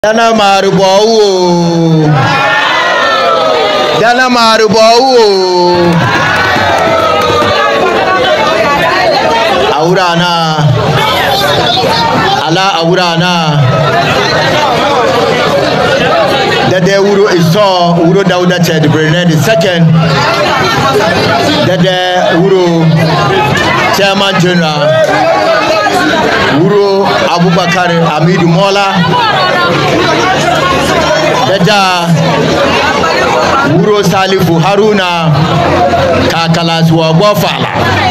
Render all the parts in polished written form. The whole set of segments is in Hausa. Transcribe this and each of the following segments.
Dana MAARIBOWU. Dana MAARIBOWU. Aurana. Ala aurana. Dede Uro iso Uro Dauda Chad Brenner the second. Dede Uro Chairman General. Uro Abubakar Amidu Mola. Dada Uro Salifu Haruna Kakalaswa Bofala.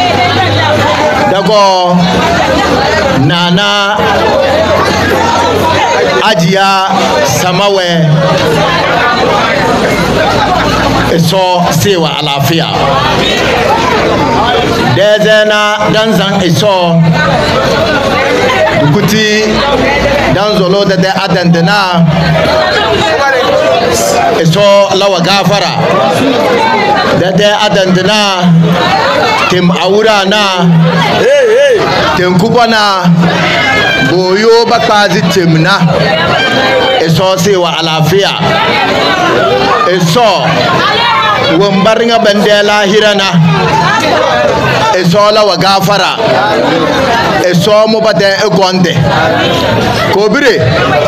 Dago Nana Ajia Samawe Eso Sewa Alafia. Dezena Danzang Eso Dukuti Danzolo de Adandena Eso Lawa Gafara de Adandena Tim Aura na Tim Kubana Boyo Bakazi Timna Eso Sewa Alafia Eso Wambaringa Bandela Hirana Eso Lawa Gafara Eso Mobade Egonde Kobire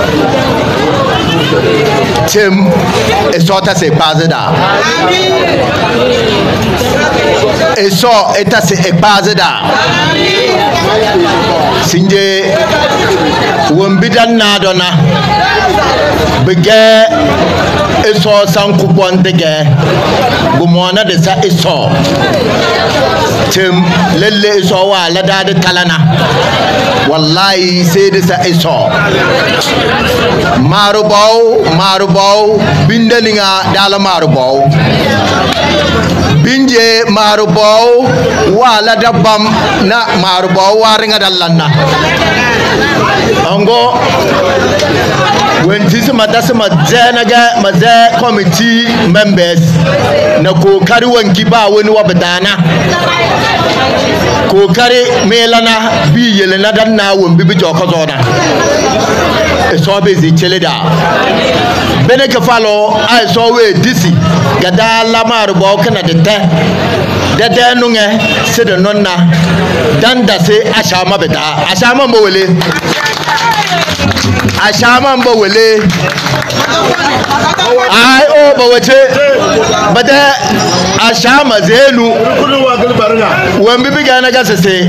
Tim Eso Tase Pazeda Eso Etase Epazeda Sinje Wambidan Nadona Bege Eso Sankupon Dege Gumona de Sa Eso Tim Lele Eso wa Lada de Talana Wallahi say this Eso MAARIBOWU Bindelinga Dala MAARIBOWU Binje MAARIBOWU Wala Dabam na MAARIBOWU Waringa Dalana Ango when this madasama zenaga maze committee members na kokari wangiba wani wabadana kokari melana bi yelena danna wambi bi jokozona so be zi cheleda bene ke falo ai so we disi gada la MAARIBOWU kana de dede nunge se de nonna danda se ashama beta ashama mbowele Ashama mbowele ai o bawace bada ashama zenu wambi biga na gasa se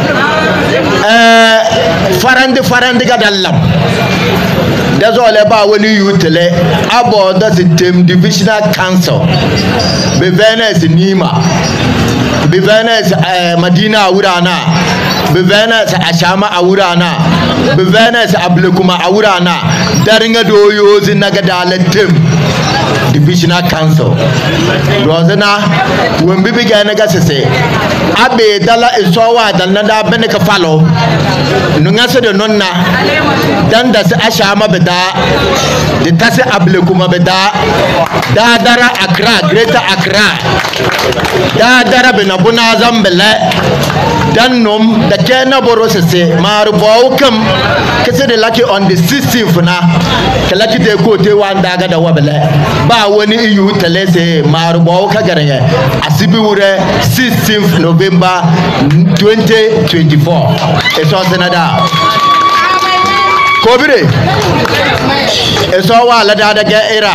farandi gadallam da zo le ba wani yutele abo da system divisional council be Venice Nima be Venice Madina Urana be Venice Ashama Urana be Venice Ablekuma Urana daringa doyo zinagadalettem divisional council rozana wembi biga na gasese abe dala isowa dalna da beneka falo nunga se de nonna danda se ashama beda de tase Ablekuma beda da dara Accra Greater Accra da dara benabuna zambele dannom da kena borosese MAARIBOWU kam kese de lucky on the 16th na kelaki de ko te wanda ga da wabele ba wani iyu telese MAARIBOWU ka garanya asibi wure 16th November 2024 eso senada kobire eso wa lada daga era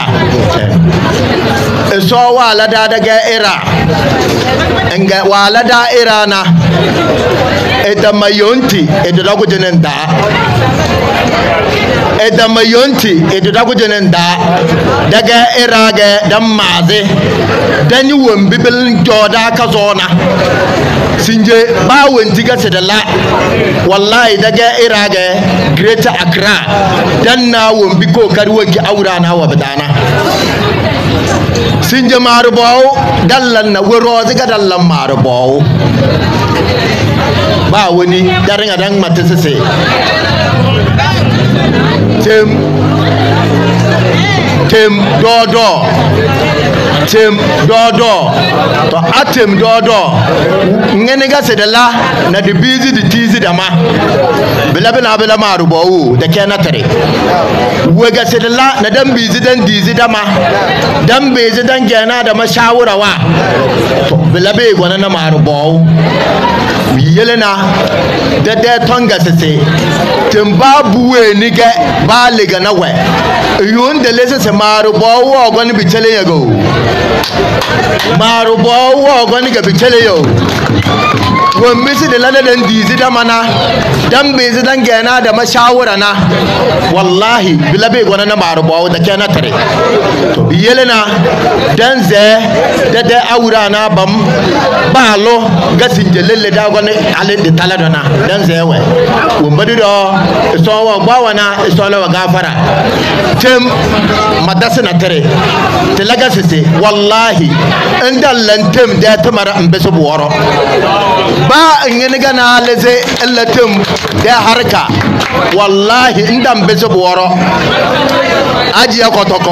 eso wa lada daga era enga wa lada era na edamayonti edodago jenenda edamayonti edodago jenenda daga era ga damaze dani wombi bel joda kazona sinje ba wonti ga sedala wallahi daga era ga Greater Accra danna wombi ko kari wanki aurana wa badana sinje MAARIBOWU dallan na woro ziga dallan MAARIBOWU ba wani daringa dan matase tem tem dodo to atem dodo ngene ga sedala na de busy de tizi dama bela maarubowu de kena tare we ga sedala na dan busy dan dizi dama dan busy dan gena da mashawurawa to bela be gona na maarubowu yelena de tonga sese tembabu we ni ga ba lega na we yun de lese se maarubowu ogoni bichele yago maarubowu ogoni ga bichele yo won misi de lana dan dizi da mana dan bezi dan gena da mashawara na wallahi bilabe gona na maarubowu da kena tare to biyelena dan ze de aura na bam balo ga sinjelele da gona ale de taladona dan ze we won badi do so wa gwawana so la wa gafara tem madasa na tare telaga sese wallahi indal lantem da tamara mbeso buworo ba ngene gana leze allatem da harka wallahi indam beso buworo ajiya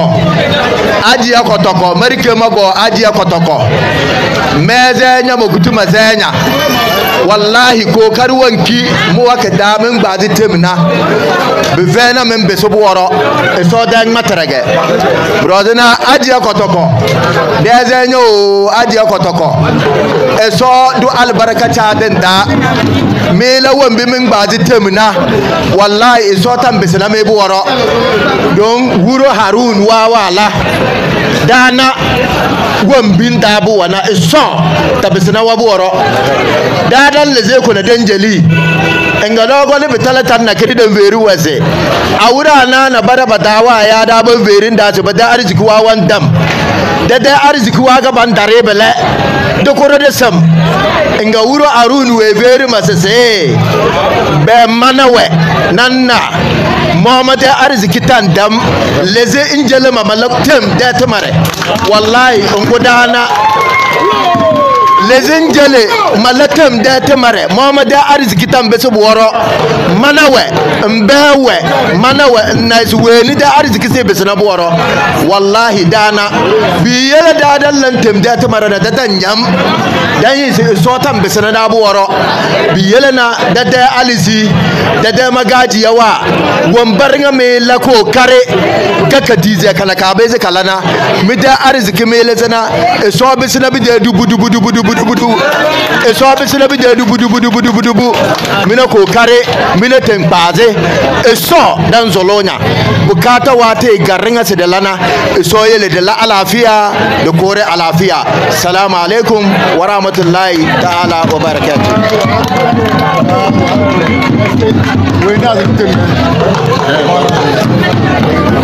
kotoko marike mago ajiya kotoko meze nya mogutuma zenya wallahi ko karwanki mu waka damin bazi temna be vena men beso buworo e so dan matarage brodena ajiya kotoko deze nyo ajiya kotoko e so du albarakata den da mela wambi min bazi temna wallahi e so tan besela me buworo don wuro harun wala dana wambin da bu wana e so tabesena wa buworo dadan leze ko na danjeli engalo go le betalatan na kidi dan veru wase awura na bara badawa ya da ban verin da su bada arziki wa wan dam da arziki wa ga ban dare bele da koro da sam enga wuro arun we veri masese be manawe nanna Muhammad arziki tan dam leze injele mamalak tem da tamare wallahi ngudana lezen jele malatem da tamare Muhammad arziki tambe so boro manawe mbewe manawe nice weni da arziki se be na boro wallahi dana biyele da dallan tem da tamare da danyam dan yi so tambe se na boro biyele na da alisi da magaji yawa wambarnga me lako kare gaka dize kala ka be ze kala na mi da arziki me lezana so be se na bi da dubu eso abisina bi de dubu mina ko kare mina tempaze eso dan zolonya bukata wate garinga se de lana eso yele de la alafiya de kore alafiya assalamu alaikum wa rahmatullahi ta'ala wa barakatuh we na